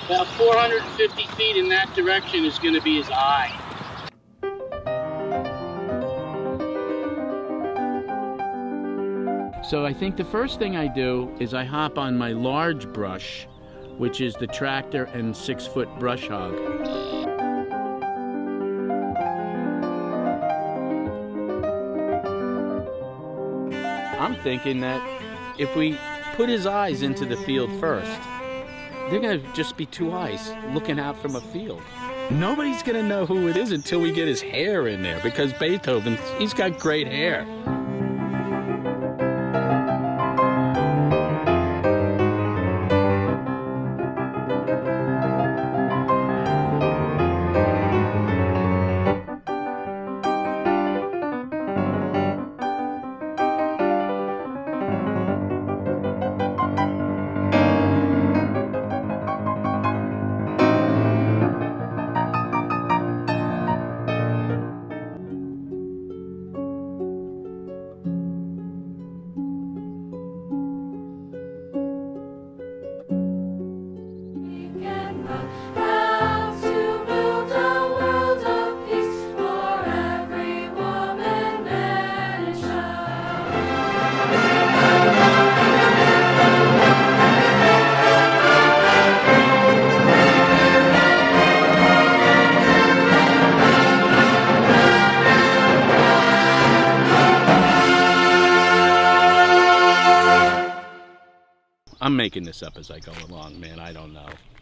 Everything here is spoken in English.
About 450 feet in that direction is going to be his eye. So I think the first thing I do is I hop on my large brush, which is the tractor and 6-foot brush hog. I'm thinking that if we put his eyes into the field first, they're going to just be two eyes looking out from a field. Nobody's going to know who it is until we get his hair in there, because Beethoven, he's got great hair. I'm making this up as I go along, man. I don't know.